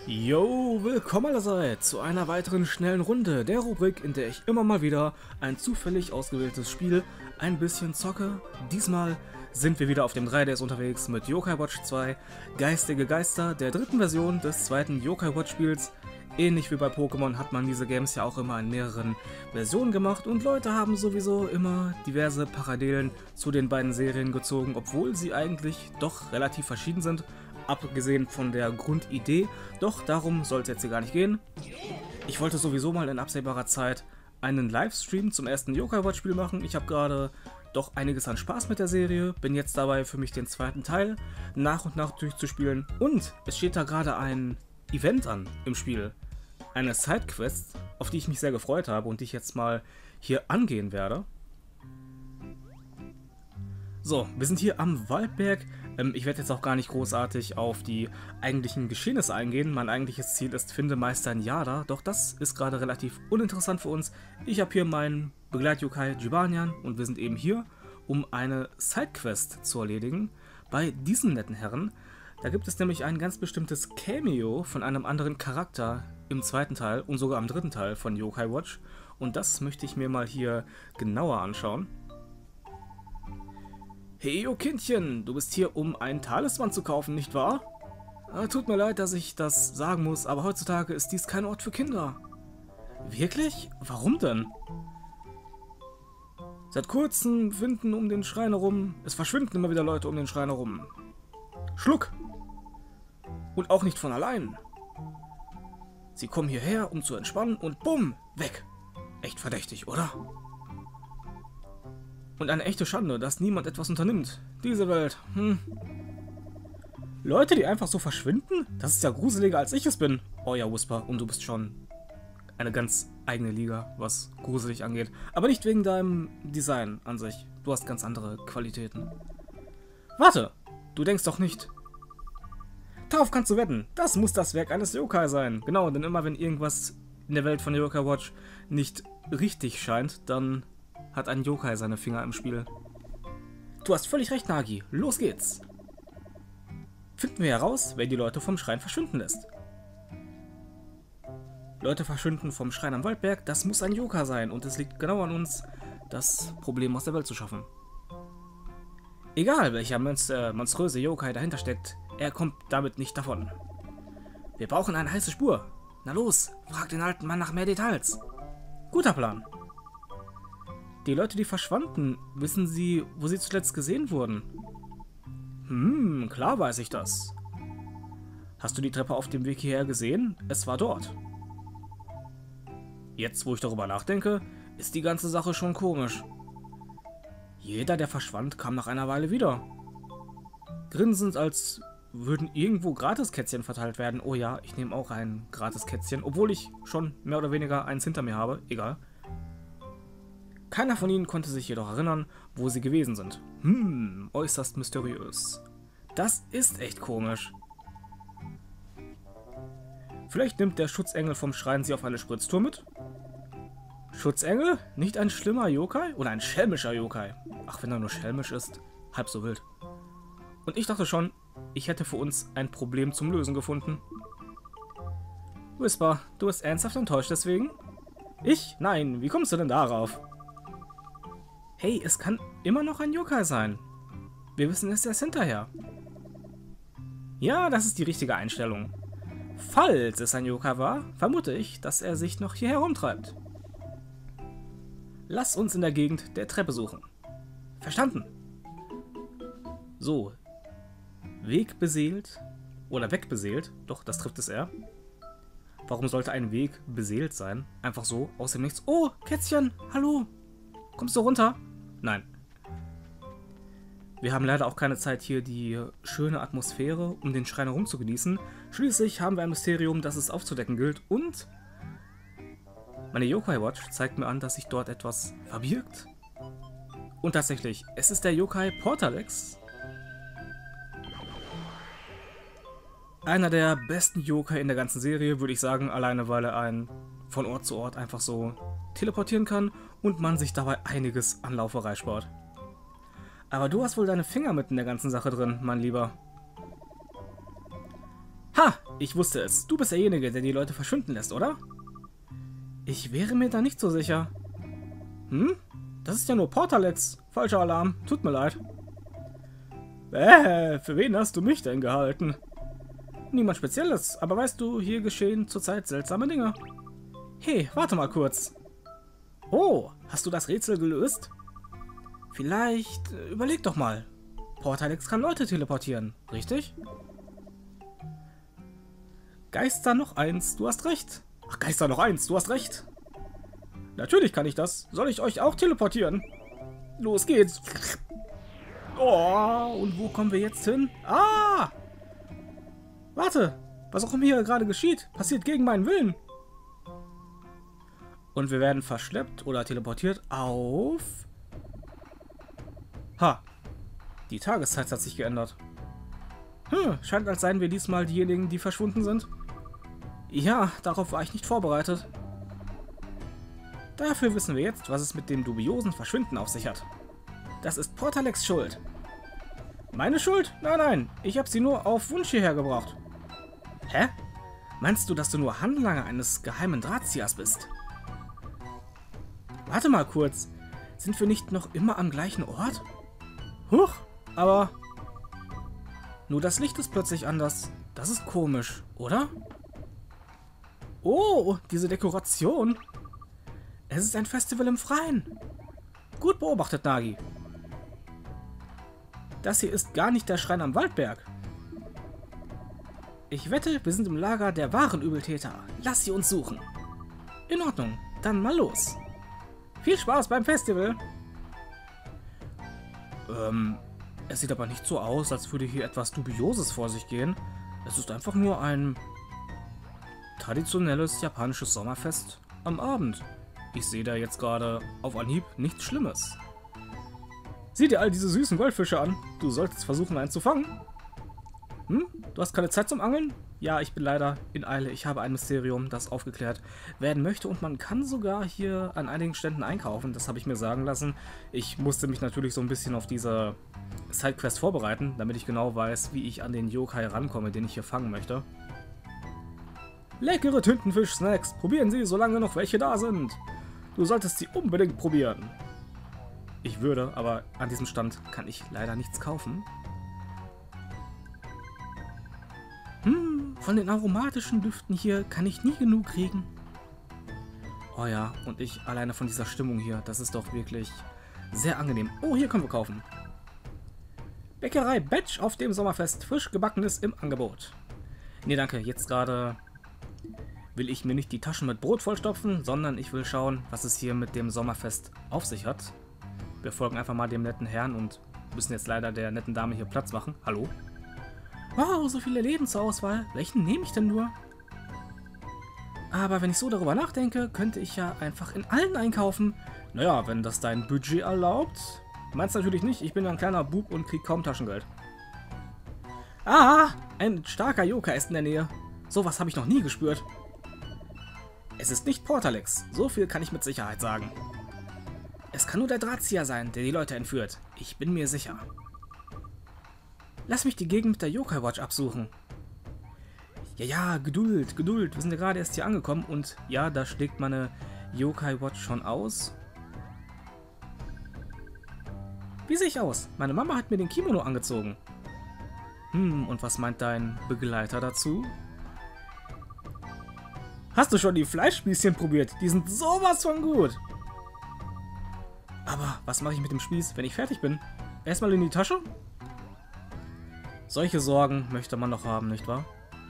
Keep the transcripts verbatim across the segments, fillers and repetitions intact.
Yo, willkommen allerseits zu einer weiteren schnellen Runde der Rubrik, in der ich immer mal wieder ein zufällig ausgewähltes Spiel ein bisschen zocke. Diesmal sind wir wieder auf dem drei D S unterwegs mit Yokai Watch zwei, Geistige Geister, der dritten Version des zweiten Yokai Watch Spiels. Ähnlich wie bei Pokémon hat man diese Games ja auch immer in mehreren Versionen gemacht und Leute haben sowieso immer diverse Parallelen zu den beiden Serien gezogen, obwohl sie eigentlich doch relativ verschieden sind. Abgesehen von der Grundidee, doch darum soll es jetzt hier gar nicht gehen. Ich wollte sowieso mal in absehbarer Zeit einen Livestream zum ersten Yokai Watch Spiel machen. Ich habe gerade doch einiges an Spaß mit der Serie, bin jetzt dabei für mich den zweiten Teil nach und nach durchzuspielen und es steht da gerade ein Event an im Spiel. Eine Sidequest, auf die ich mich sehr gefreut habe und die ich jetzt mal hier angehen werde. So, wir sind hier am Waldberg. Ich werde jetzt auch gar nicht großartig auf die eigentlichen Geschehnisse eingehen. Mein eigentliches Ziel ist, finde Meister Njada, doch das ist gerade relativ uninteressant für uns. Ich habe hier meinen Begleit-Yokai Jibanyan und wir sind eben hier, um eine Sidequest zu erledigen bei diesen netten Herren. Da gibt es nämlich ein ganz bestimmtes Cameo von einem anderen Charakter im zweiten Teil und sogar am dritten Teil von Yokai Watch. Und das möchte ich mir mal hier genauer anschauen. Hey, yo Kindchen, du bist hier, um einen Talisman zu kaufen, nicht wahr? Äh, tut mir leid, dass ich das sagen muss, aber heutzutage ist dies kein Ort für Kinder. Wirklich? Warum denn? Seit kurzem finden um den Schrein herum, es verschwinden immer wieder Leute um den Schrein herum. Schluck! Und auch nicht von allein. Sie kommen hierher, um zu entspannen und bumm, weg. Echt verdächtig, oder? Und eine echte Schande, dass niemand etwas unternimmt. Diese Welt, hm. Leute, die einfach so verschwinden? Das ist ja gruseliger, als ich es bin. Oh ja, Whisper, und du bist schon eine ganz eigene Liga, was gruselig angeht. Aber nicht wegen deinem Design an sich. Du hast ganz andere Qualitäten. Warte, du denkst doch nicht... Darauf kannst du wetten, das muss das Werk eines Yokai sein. Genau, denn immer wenn irgendwas in der Welt von Yokai Watch nicht richtig scheint, dann hat ein Yokai seine Finger im Spiel. Du hast völlig recht, Nagi. Los geht's. Finden wir heraus, wer die Leute vom Schrein verschwinden lässt. Leute verschwinden vom Schrein am Waldberg, das muss ein Yokai sein und es liegt genau an uns, das Problem aus der Welt zu schaffen. Egal, welcher monster monströse Yokai dahinter steckt, er kommt damit nicht davon. Wir brauchen eine heiße Spur. Na los, frag den alten Mann nach mehr Details. Guter Plan. Die Leute, die verschwanden, wissen sie, wo sie zuletzt gesehen wurden? Hm, klar weiß ich das. Hast du die Treppe auf dem Weg hierher gesehen? Es war dort. Jetzt, wo ich darüber nachdenke, ist die ganze Sache schon komisch. Jeder, der verschwand, kam nach einer Weile wieder. Grinsend, als würden irgendwo Gratiskätzchen verteilt werden. Oh ja, ich nehme auch ein Gratiskätzchen, obwohl ich schon mehr oder weniger eins hinter mir habe. Egal. Keiner von ihnen konnte sich jedoch erinnern, wo sie gewesen sind. Hm, äußerst mysteriös. Das ist echt komisch. Vielleicht nimmt der Schutzengel vom Schrein sie auf eine Spritztour mit? Schutzengel? Nicht ein schlimmer Yokai? Oder ein schelmischer Yokai? Ach, wenn er nur schelmisch ist, halb so wild. Und ich dachte schon, ich hätte für uns ein Problem zum Lösen gefunden. Whisper, du bist ernsthaft enttäuscht deswegen? Ich? Nein, wie kommst du denn darauf? Hey, es kann immer noch ein Yokai sein. Wir wissen es erst hinterher. Ja, das ist die richtige Einstellung. Falls es ein Yokai war, vermute ich, dass er sich noch hier herumtreibt. Lass uns in der Gegend der Treppe suchen. Verstanden? So. Weg beseelt. Oder wegbeseelt. Doch, das trifft es eher. Warum sollte ein Weg beseelt sein? Einfach so, aus dem Nichts. Oh, Kätzchen, hallo. Kommst du runter? Nein. Wir haben leider auch keine Zeit, hier die schöne Atmosphäre um den Schrein herum zu genießen. Schließlich haben wir ein Mysterium, das es aufzudecken gilt. Und meine Yokai Watch zeigt mir an, dass sich dort etwas verbirgt. Und tatsächlich, es ist der Yokai Portalex. Einer der besten Yokai in der ganzen Serie, würde ich sagen, alleine weil er einen von Ort zu Ort einfach so teleportieren kann und man sich dabei einiges an Lauferei spart. Aber du hast wohl deine Finger mit in der ganzen Sache drin, mein Lieber. Ha! Ich wusste es. Du bist derjenige, der die Leute verschwinden lässt, oder? Ich wäre mir da nicht so sicher. Hm? Das ist ja nur Portalex. Falscher Alarm. Tut mir leid. Äh, für wen hast du mich denn gehalten? Niemand Spezielles, aber weißt du, hier geschehen zurzeit seltsame Dinge. Hey, warte mal kurz. Oh, hast du das Rätsel gelöst? Vielleicht, äh, überleg doch mal. Portalex kann Leute teleportieren, richtig? Geister noch eins, du hast recht. Ach, Geister noch eins, du hast recht. Natürlich kann ich das. Soll ich euch auch teleportieren? Los geht's. Oh, und wo kommen wir jetzt hin? Ah! Warte, was auch immer hier gerade geschieht, passiert gegen meinen Willen. Und wir werden verschleppt oder teleportiert auf... Ha, die Tageszeit hat sich geändert. Hm, scheint, als seien wir diesmal diejenigen, die verschwunden sind. Ja, darauf war ich nicht vorbereitet. Dafür wissen wir jetzt, was es mit dem dubiosen Verschwinden auf sich hat. Das ist Portalex Schuld. Meine Schuld? Nein, nein, ich habe sie nur auf Wunsch hierher gebracht. Hä? Meinst du, dass du nur Handlanger eines geheimen Drahtziehers bist? Warte mal kurz. Sind wir nicht noch immer am gleichen Ort? Huch, aber... Nur das Licht ist plötzlich anders. Das ist komisch, oder? Oh, diese Dekoration. Es ist ein Festival im Freien. Gut beobachtet, Nagi. Das hier ist gar nicht der Schrein am Waldberg. Ich wette, wir sind im Lager der wahren Übeltäter. Lass sie uns suchen. In Ordnung, dann mal los. Viel Spaß beim Festival. Ähm, es sieht aber nicht so aus, als würde hier etwas Dubioses vor sich gehen. Es ist einfach nur ein traditionelles japanisches Sommerfest am Abend. Ich sehe da jetzt gerade auf Anhieb nichts Schlimmes. Sieh dir all diese süßen Goldfische an. Du solltest versuchen, einen zu fangen. Hm? Du hast keine Zeit zum Angeln? Ja, ich bin leider in Eile. Ich habe ein Mysterium, das aufgeklärt werden möchte. Und man kann sogar hier an einigen Ständen einkaufen. Das habe ich mir sagen lassen. Ich musste mich natürlich so ein bisschen auf diese Sidequest vorbereiten, damit ich genau weiß, wie ich an den Yokai rankomme, den ich hier fangen möchte. Leckere Tintenfisch-Snacks. Probieren Sie, solange noch welche da sind. Du solltest sie unbedingt probieren. Ich würde, aber an diesem Stand kann ich leider nichts kaufen. Hm, von den aromatischen Düften hier kann ich nie genug kriegen. Oh ja, und ich alleine von dieser Stimmung hier, das ist doch wirklich sehr angenehm. Oh, hier können wir kaufen. Bäckerei Batch auf dem Sommerfest, frisch gebackenes im Angebot. Nee, danke, jetzt gerade will ich mir nicht die Taschen mit Brot vollstopfen, sondern ich will schauen, was es hier mit dem Sommerfest auf sich hat. Wir folgen einfach mal dem netten Herrn und müssen jetzt leider der netten Dame hier Platz machen. Hallo? Wow, so viele Läden zur Auswahl. Welchen nehme ich denn nur? Aber wenn ich so darüber nachdenke, könnte ich ja einfach in allen einkaufen. Naja, wenn das dein Budget erlaubt. Meinst natürlich nicht, ich bin ja ein kleiner Bub und krieg kaum Taschengeld. Ah, ein starker Yokai ist in der Nähe. Sowas habe ich noch nie gespürt. Es ist nicht Portalex, so viel kann ich mit Sicherheit sagen. Es kann nur der Drahtzieher sein, der die Leute entführt. Ich bin mir sicher. Lass mich die Gegend mit der Yokai Watch absuchen. Ja, ja, Geduld, Geduld. Wir sind ja gerade erst hier angekommen und ja, da schlägt meine Yokai Watch schon aus. Wie sehe ich aus? Meine Mama hat mir den Kimono angezogen. Hm, und was meint dein Begleiter dazu? Hast du schon die Fleischspießchen probiert? Die sind sowas von gut. Aber was mache ich mit dem Spieß, wenn ich fertig bin? Erstmal in die Tasche? Solche Sorgen möchte man noch haben, nicht wahr?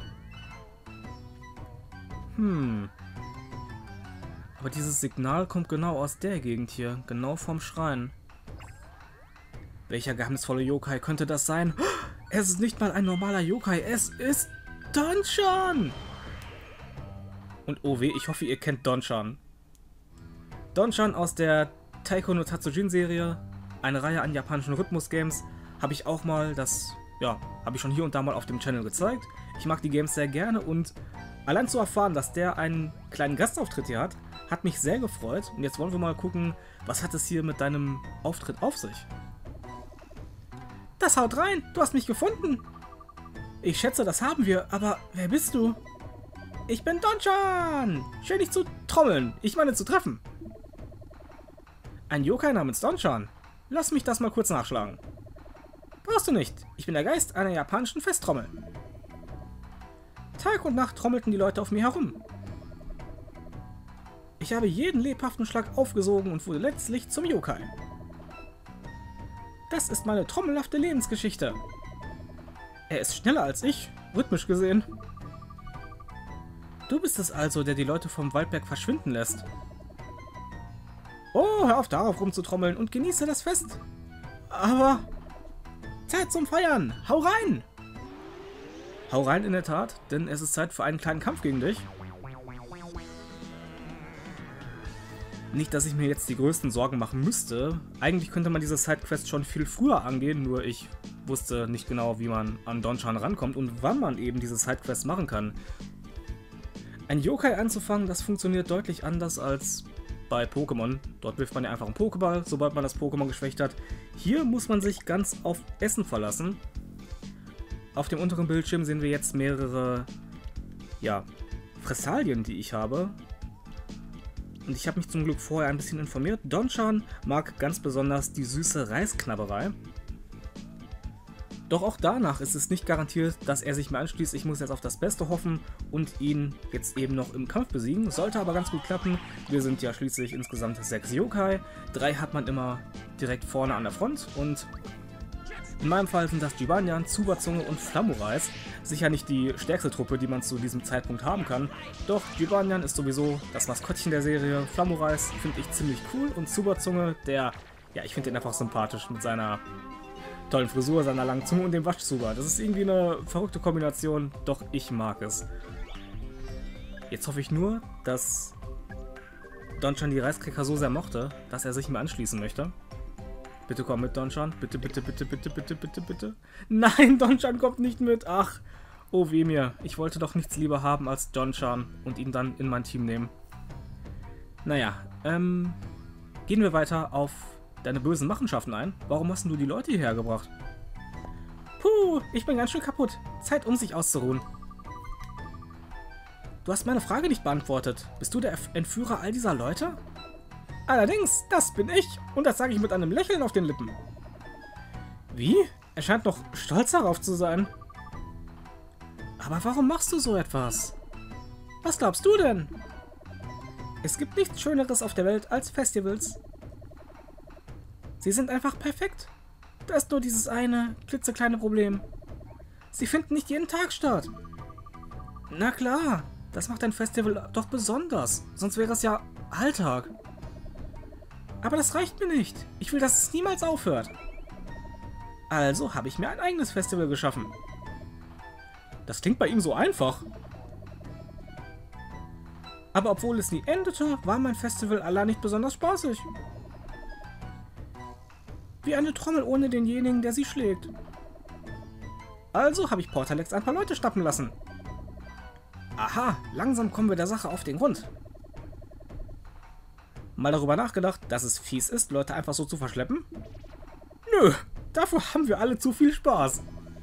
Hm. Aber dieses Signal kommt genau aus der Gegend hier, genau vom Schrein. Welcher geheimnisvolle Yokai könnte das sein? Es ist nicht mal ein normaler Yokai, es ist Don-chan! Und oh weh, ich hoffe, ihr kennt Don-chan. Don-chan aus der Taiko no Tatsujin Serie, eine Reihe an japanischen Rhythmus-Games, habe ich auch mal, das, ja, habe ich schon hier und da mal auf dem Channel gezeigt. Ich mag die Games sehr gerne und allein zu erfahren, dass der einen kleinen Gastauftritt hier hat, hat mich sehr gefreut. Und jetzt wollen wir mal gucken, was hat es hier mit deinem Auftritt auf sich? Das haut rein, du hast mich gefunden. Ich schätze, das haben wir, aber wer bist du? Ich bin Don-chan! Schön, dich zu trommeln. Ich meine, zu treffen. Ein Yokai namens Don-chan. Lass mich das mal kurz nachschlagen. Brauchst du nicht. Ich bin der Geist einer japanischen Festtrommel. Tag und Nacht trommelten die Leute auf mir herum. Ich habe jeden lebhaften Schlag aufgesogen und wurde letztlich zum Yokai. Das ist meine trommelhafte Lebensgeschichte. Er ist schneller als ich, rhythmisch gesehen. Du bist es also, der die Leute vom Waldberg verschwinden lässt. Oh, hör auf darauf rumzutrommeln und genieße das Fest. Aber... Zeit zum Feiern! Hau rein! Hau rein in der Tat, denn es ist Zeit für einen kleinen Kampf gegen dich. Nicht, dass ich mir jetzt die größten Sorgen machen müsste. Eigentlich könnte man diese Sidequest schon viel früher angehen, nur ich wusste nicht genau, wie man an Don-chan rankommt und wann man eben diese Sidequest machen kann. Ein Yokai anzufangen, das funktioniert deutlich anders als bei Pokémon. Dort wirft man ja einfach einen Pokéball, sobald man das Pokémon geschwächt hat. Hier muss man sich ganz auf Essen verlassen. Auf dem unteren Bildschirm sehen wir jetzt mehrere, ja, Fressalien, die ich habe. Und ich habe mich zum Glück vorher ein bisschen informiert. Don-chan mag ganz besonders die süße Reisknabberei. Doch auch danach ist es nicht garantiert, dass er sich mir anschließt. Ich muss jetzt auf das Beste hoffen und ihn jetzt eben noch im Kampf besiegen. Sollte aber ganz gut klappen. Wir sind ja schließlich insgesamt sechs Yokai. Drei hat man immer direkt vorne an der Front und in meinem Fall sind das Jibanyan, Zuba-Zunge und Flammurais. Sicher nicht die stärkste Truppe, die man zu diesem Zeitpunkt haben kann. Doch Jibanyan ist sowieso das Maskottchen der Serie. Flammurais finde ich ziemlich cool und Zuba-Zunge, der, ja, ich finde den einfach sympathisch mit seiner tollen Frisur, seiner langen Zunge und dem Waschzuba. Das ist irgendwie eine verrückte Kombination, doch ich mag es. Jetzt hoffe ich nur, dass Don-chan die Reiskräcker so sehr mochte, dass er sich mir anschließen möchte. Bitte komm mit, Don-chan. Bitte, bitte, bitte, bitte, bitte, bitte, bitte. Nein, Don-chan kommt nicht mit. Ach, oh weh mir. Ich wollte doch nichts lieber haben als Don-chan und ihn dann in mein Team nehmen. Naja, ähm, gehen wir weiter auf deine bösen Machenschaften ein. Warum hast du die Leute hierher gebracht? Puh, ich bin ganz schön kaputt. Zeit, um sich auszuruhen. Du hast meine Frage nicht beantwortet. Bist du der Entführer all dieser Leute? Allerdings, das bin ich. Und das sage ich mit einem Lächeln auf den Lippen. Wie? Er scheint noch stolz darauf zu sein. Aber warum machst du so etwas? Was glaubst du denn? Es gibt nichts Schöneres auf der Welt als Festivals. Sie sind einfach perfekt. Da ist nur dieses eine, klitzekleine Problem. Sie finden nicht jeden Tag statt. Na klar, das macht ein Festival doch besonders. Sonst wäre es ja Alltag. Aber das reicht mir nicht. Ich will, dass es niemals aufhört. Also habe ich mir ein eigenes Festival geschaffen. Das klingt bei ihm so einfach. Aber obwohl es nie endete, war mein Festival allein nicht besonders spaßig. Wie eine Trommel ohne denjenigen, der sie schlägt. Also habe ich Portalex ein paar Leute schnappen lassen. Aha, langsam kommen wir der Sache auf den Grund. Mal darüber nachgedacht, dass es fies ist, Leute einfach so zu verschleppen? Nö, dafür haben wir alle zu viel Spaß.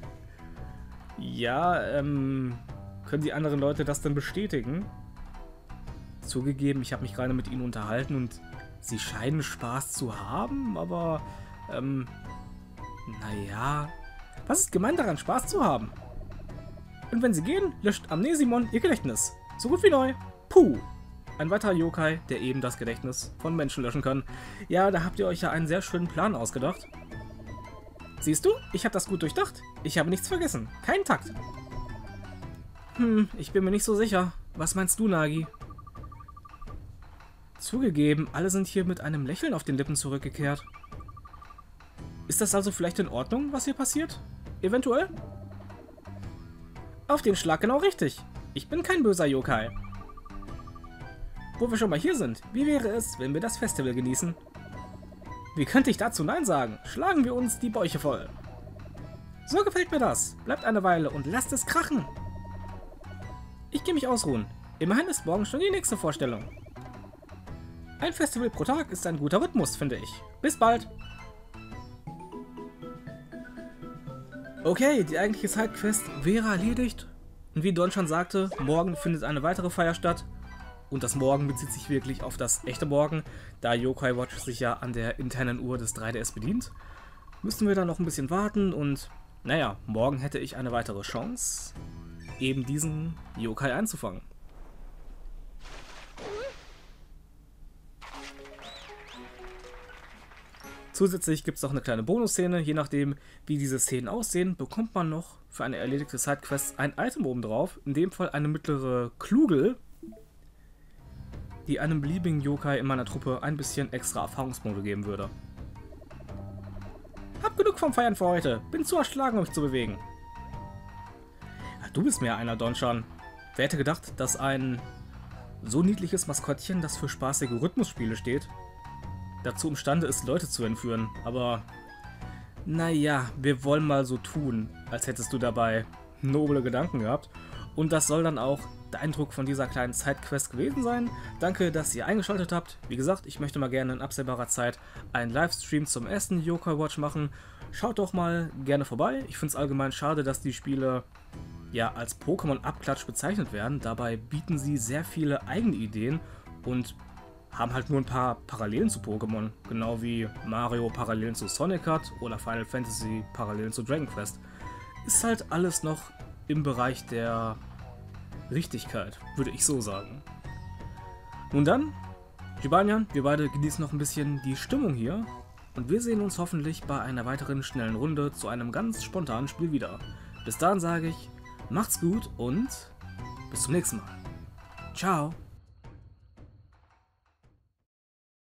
Ja, ähm, können die anderen Leute das denn bestätigen? Zugegeben, ich habe mich gerade mit ihnen unterhalten und sie scheinen Spaß zu haben, aber, ähm, naja, was ist gemeint daran, Spaß zu haben? Und wenn sie gehen, löscht Amnesimon ihr Gedächtnis. So gut wie neu. Puh. Ein weiterer Yokai, der eben das Gedächtnis von Menschen löschen kann. Ja, da habt ihr euch ja einen sehr schönen Plan ausgedacht. Siehst du, ich habe das gut durchdacht. Ich habe nichts vergessen. Kein Takt. Hm, ich bin mir nicht so sicher. Was meinst du, Nagi? Zugegeben, alle sind hier mit einem Lächeln auf den Lippen zurückgekehrt. Ist das also vielleicht in Ordnung, was hier passiert? Eventuell? Auf den Schlag genau richtig. Ich bin kein böser Yokai. Wo wir schon mal hier sind, wie wäre es, wenn wir das Festival genießen? Wie könnte ich dazu Nein sagen? Schlagen wir uns die Bäuche voll. So gefällt mir das. Bleibt eine Weile und lasst es krachen. Ich gehe mich ausruhen. Immerhin ist morgen schon die nächste Vorstellung. Ein Festival pro Tag ist ein guter Rhythmus, finde ich. Bis bald! Okay, die eigentliche Sidequest wäre erledigt. Und wie Don schon sagte, morgen findet eine weitere Feier statt. Und das Morgen bezieht sich wirklich auf das echte Morgen, da Yokai Watch sich ja an der internen Uhr des drei D S bedient. Müssen wir dann noch ein bisschen warten und, naja, morgen hätte ich eine weitere Chance, eben diesen Yokai einzufangen. Zusätzlich gibt es noch eine kleine Bonusszene. Je nachdem, wie diese Szenen aussehen, bekommt man noch für eine erledigte Sidequest ein Item oben drauf. In dem Fall eine mittlere Klugel, die einem beliebigen Yokai in meiner Truppe ein bisschen extra Erfahrungspunkte geben würde. Hab genug vom Feiern für heute. Bin zu erschlagen, um mich zu bewegen. Ja, du bist mir einer, Donchan. Wer hätte gedacht, dass ein so niedliches Maskottchen, das für spaßige Rhythmusspiele steht, dazu imstande ist, Leute zu entführen. Aber naja, wir wollen mal so tun, als hättest du dabei noble Gedanken gehabt. Und das soll dann auch der Eindruck von dieser kleinen Sidequest gewesen sein. Danke, dass ihr eingeschaltet habt. Wie gesagt, ich möchte mal gerne in absehbarer Zeit einen Livestream zum ersten Yokai Watch machen. Schaut doch mal gerne vorbei. Ich finde es allgemein schade, dass die Spiele ja als Pokémon-Abklatsch bezeichnet werden. Dabei bieten sie sehr viele eigene Ideen und haben halt nur ein paar Parallelen zu Pokémon. Genau wie Mario Parallelen zu Sonic hat oder Final Fantasy Parallelen zu Dragon Quest. Ist halt alles noch im Bereich der Richtigkeit, würde ich so sagen. Nun dann, Jibanyan, wir beide genießen noch ein bisschen die Stimmung hier und wir sehen uns hoffentlich bei einer weiteren schnellen Runde zu einem ganz spontanen Spiel wieder. Bis dahin sage ich, macht's gut und bis zum nächsten Mal. Ciao!